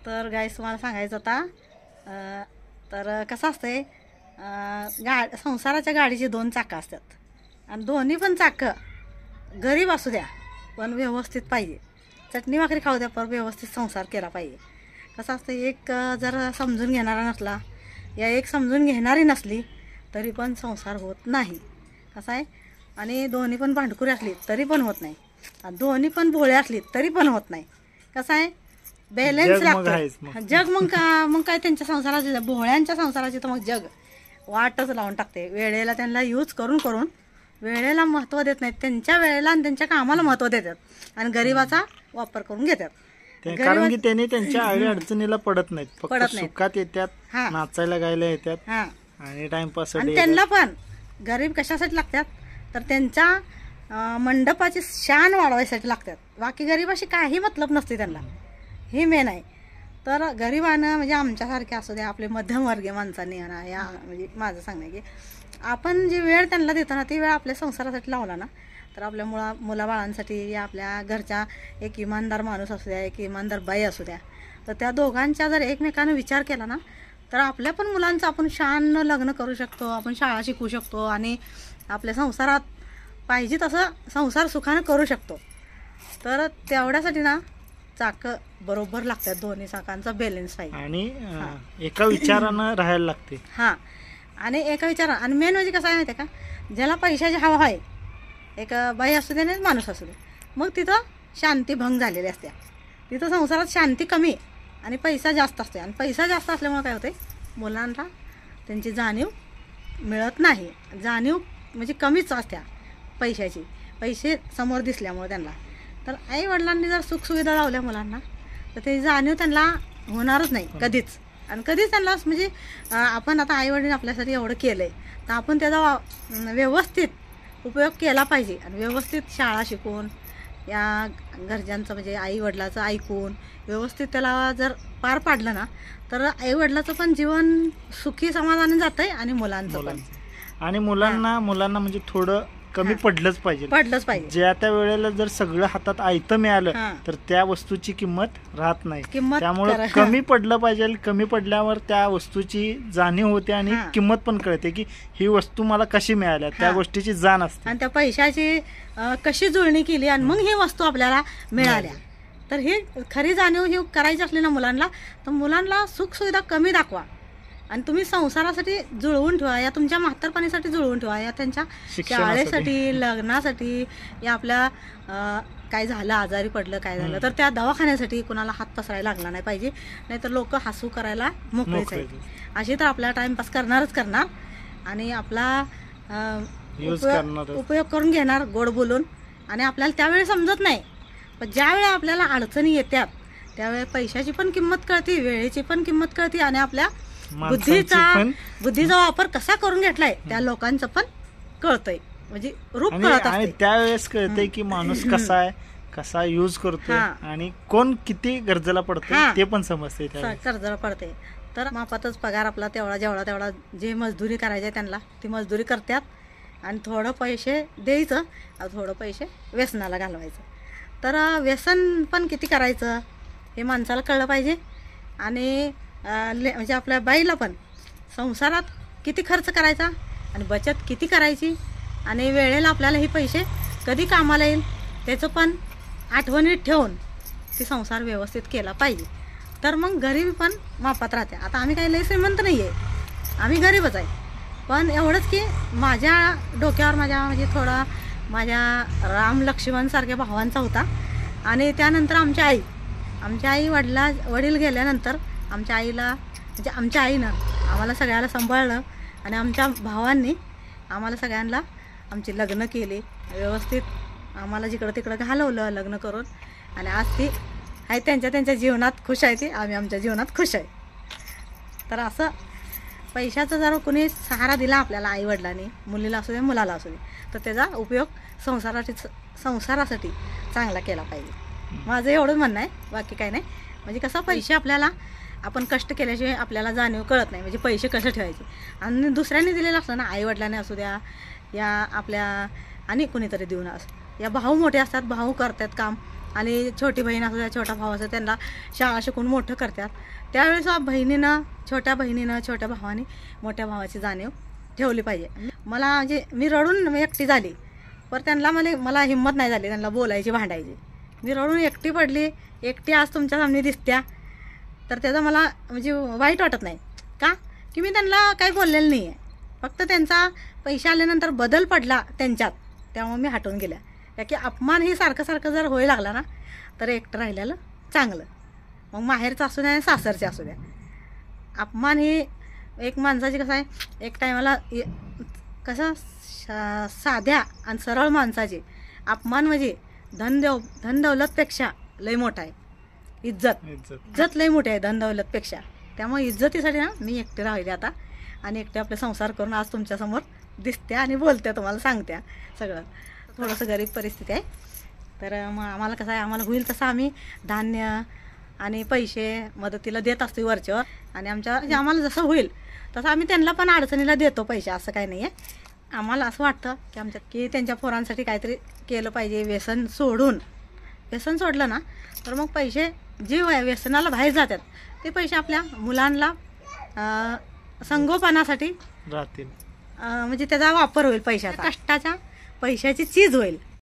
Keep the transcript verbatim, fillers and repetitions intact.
तर गाईस तुम्हाला सांगायचं होता अ, तर कसं असतंय गा संसाराच्या गाडीची दोन चाकं असतात आणि दोन्ही पण चाकं गरीब असू द्या पण व्यवस्थित पाहिजे. चटणी भाकरी खाऊ द्या पण व्यवस्थित संसार केला पाहिजे. कसं असतं एक जर समजून घेणारा नसला या एक समजून घेणारी नसली तरी पण संसार होत नाही. कसं आहे आणि दोन्ही पण भांडकुरी असली तरी पण होत नाही आणि दोन्ही पण भोळे असली तरी पण होत नाही. कसं आहे बॅलन्स लागतं. जग मग का मग काय त्यांच्या संसाराची भोळ्यांच्या संसाराची तर मग जग वाटच लावून टाकते. वेळेला त्यांना यूज करून करून वेळेला महत्त्व देत नाहीत. त्यांच्या वेळेला आणि त्यांच्या कामाला महत्त्व देतात आणि गरीबाचा वापर करून घेतात. कारण की त्यांनी त्यांच्या आडी अडचणीला पडत नाहीत, फक्त सुखात येतात, नाचायला गायला येतात आणि टाइमपास. आणि त्यांना पण गरीब कशासाठी लागतात तर त्यांच्या मंडपाची शान वाढवायसाठी लागतात. बाकी गरीबाशी काही मतलब नसते त्यांना. हे मेन आहे. तर गरिबानं म्हणजे आमच्यासारखे असू द्या आपले मध्यमवर्गीय माणसांनी म्हणा या म्हणजे माझं सांगणं की आपण जी वेळ त्यांना देतो ना ती वेळ आपल्या संसारासाठी लावला ना तर आपल्या मुला मुलाबाळांसाठी या आपल्या घरच्या एक इमानदार माणूस असू द्या एक इमानदार बाई असू द्या तर त्या दोघांच्या जर एकमेकानं विचार केला ना तर आपल्या पण मुलांचं आपण शान लग्न करू शकतो. आपण शाळा शिकवू शकतो आणि आपल्या संसारात पाहिजे तसं संसार सुखानं करू शकतो. तर तेवढ्यासाठी ना चाक बरोबर लागतात. दोन्ही चाकांचा बॅलन्स पाहिजे आणि एका विचारानं राहायला लागते. हां आणि एका विचारा आणि मेन म्हणजे कसं आहे माहिती आहे का ज्याला पैशाची हवा आहे एक बाई असू दे नाही माणूस असू दे मग तिथं शांती भंग झालेली असते. तिथं संसारात शांती कमी आणि पैसा जास्त असतो आणि पैसा जास्त असल्यामुळे काय होते मुलांना त्यांची जाणीव मिळत नाही. जाणीव म्हणजे कमीच असत्या पैशाची. पैसे समोर दिसल्यामुळे त्यांना तर आई वडिलांनी जर सुखसुविधा लावल्या मुलांना तर त्याची जाणीव त्यांना होणारच नाही कधीच. आणि कधीच त्यांना म्हणजे आपण आता आई वडील आपल्यासाठी एवढं केलं आहे तर आपण त्याचा व्यवस्थित उपयोग केला पाहिजे आणि व्यवस्थित शाळा शिकून या घरच्यांचं म्हणजे आई वडिलाचं ऐकून व्यवस्थित त्याला जर पार पाडलं ना तर आई वडिलाचं पण जीवन सुखी समाधानी जातं आहे आणि मुलांचं पण. आणि मुलांना मुलांना म्हणजे थोडं कमी पडलंच पाहिजे पडलंच पाहिजे. ज्या त्या वेळेला जर सगळं हातात आयतं मिळालं तर त्या वस्तूची किंमत राहत नाही. त्यामुळे कमी पडलं पाहिजे. कमी पडल्यावर त्या वस्तूची जाणीव होते आणि किंमत पण कळते की ही वस्तू मला कशी मिळाल्या त्या गोष्टीची जाण असते आणि त्या पैशाची कशी जुळणी केली आणि मग ही वस्तू आपल्याला मिळाल्या. तर ही खरी जाणीव ही करायची असली ना मुलांना तर मुलांना सुखसुविधा कमी दाखवा आणि तुम्ही संसारासाठी जुळवून ठेवा या तुमच्या म्हातारपणीसाठी जुळवून ठेवा या त्यांच्या शाळेसाठी लग्नासाठी या आपल्या काय झालं आजारी पडलं काय झालं तर त्या दवाखान्यासाठी कुणाला हात पसरायला लागला नाही पाहिजे. नाहीतर लोक हसू करायला मोकळेच आहेत. अशी तर आपला टाइमपास करणारच करणार आणि आपला उपयोग करून घेणार गोड बोलून. आणि आपल्याला त्यावेळी समजत नाही पण ज्यावेळी आपल्याला अडचणी येतात त्यावेळी पैशाची पण किंमत कळते वेळेची पण किंमत कळते आणि आपल्या बुद्धीचा बुद्धीचा वापर कसा करून घेतलाय त्या लोकांचं पण कळतंय म्हणजे रूप कळत आणि त्यावेळेस कळतंय की माणूस कसा आहे कसा यूज करतोय आणि कोण किती गरजेला पडतोय ते पण समजते गरजेला पडते. तर मापातच पगार आपला तेवढा जेवढा तेवढा जे मजदुरी करायचे त्यांना ती मजदुरी करतात आणि थोडं पैसे द्यायचं थोडं पैसे व्यसनाला घालवायचं. तर व्यसन पण किती करायचं हे माणसाला कळलं पाहिजे आणि म्हणजे आपल्या बाईला पण संसारात किती खर्च करायचा आणि बचत किती करायची आणि वेळेला आपल्याला हे पैसे कधी कामाला येईल त्याचं पण आठवणीत ठेवून ती संसार व्यवस्थित केला पाहिजे. तर मग गरीबी पण मापात राहते. आता आम्ही काही लई श्रीमंत नाही आहे आम्ही गरीबच आहे पण एवढंच की माझ्या डोक्यावर माझ्या म्हणजे थोडा माझ्या राम लक्ष्मणसारख्या भावांचा होता आणि त्यानंतर आमची आई आमच्या आई वडिला वडील गेल्यानंतर आमच्या आईला म्हणजे आमच्या आईनं आम्हाला सगळ्याला सांभाळलं आणि आमच्या भावांनी आम्हाला सगळ्यांना आमची लग्न केली व्यवस्थित आम्हाला जिकडं तिकडं घालवलं लग्न करून आणि आज ती आहे त्यांच्या त्यांच्या जीवनात खुश आहे ती आम्ही आमच्या जीवनात खुश आहे. तर असं पैशाचा जर कोणी सहारा दिला आपल्याला आई वडिलांनी मुलीला असू दे मुलाला असू दे तर त्याचा उपयोग संसारासाठी संसारासाठी चांगला केला पाहिजे. माझं एवढंच म्हणणं आहे बाकी काय नाही. म्हणजे कसं पैसे आपल्याला आपण कष्ट केल्याशिवाय आपल्याला जाणीव कळत नाही म्हणजे पैसे कसे ठेवायचे आणि दुसऱ्यांनी दिलेलं असतं ना आई वडिलांनी असू द्या या आपल्या आणि कुणीतरी देऊन असं या भाऊ मोठे असतात भाऊ करतात काम आणि छोटी बहीण असू द्या छोटा भाऊ असू त्यांना शाळा शिकून मोठं करतात. त्यावेळेस बहिणीनं छोट्या बहिणीनं छोट्या भावाने मोठ्या भावाची जाणीव ठेवली पाहिजे. मला म्हणजे मी रडून मी एकटी झाली, पण त्यांना मला मला हिंमत नाही झाली त्यांना बोलायची भांडायची. मी रडून एकटी पडली, एकटी आज तुमच्या सामने दिसत्या, तर त्याचं मला म्हणजे वाईट वाटत नाही का की मी त्यांना काही बोललेलं नाही आहे. फक्त त्यांचा पैसे आल्यानंतर बदल पडला त्यांच्यात, त्यामुळे मी हटून गेल्या. का की अपमान ही सारखं सारखं जर होऊ लागला ना तर एकटं राहिलेलं चांगलं. मग माहेरचं असू द्या आणि सासरचे असू द्या, अपमान ही एक माणसाची कसं आहे, एक टायमाला कसं साध्या आणि सरळ माणसाची अपमान म्हणजे धन देव धन दौलतपेक्षा लय मोठा आहे. इज्जत इज्जत लय मोठी आहे धन दौलतपेक्षा. त्यामुळे इज्जतीसाठी ना मी एकटे राहिले आता, आणि एकटे आपले संसार करून आज तुमच्यासमोर दिसते आणि बोलते, तुम्हाला सांगत्या सगळं. थोडंसं गरीब परिस्थिती आहे, तर मग आम्हाला कसं आहे, आम्हाला होईल तसं आम्ही धान्य आणि पैसे मदतीला देत असतो वरच्यावर, आणि आमच्या म्हणजे आम्हाला जसं होईल तसं आम्ही त्यांना पण अडचणीला देतो पैसे, असं काही नाही आहे. आम्हाला असं वाटतं की आमच्या की त्यांच्या पोरांसाठी काहीतरी केलं पाहिजे. व्यसन सोडून व्यसन सोडलं ना तर मग पैसे जे व्यसनाला बाहेर जातात ते पैसे आपल्या मुलांना संगोपनासाठी राहतील, म्हणजे त्याचा वापर होईल पैशाचा, कष्टाच्या पैशाची चीज होईल.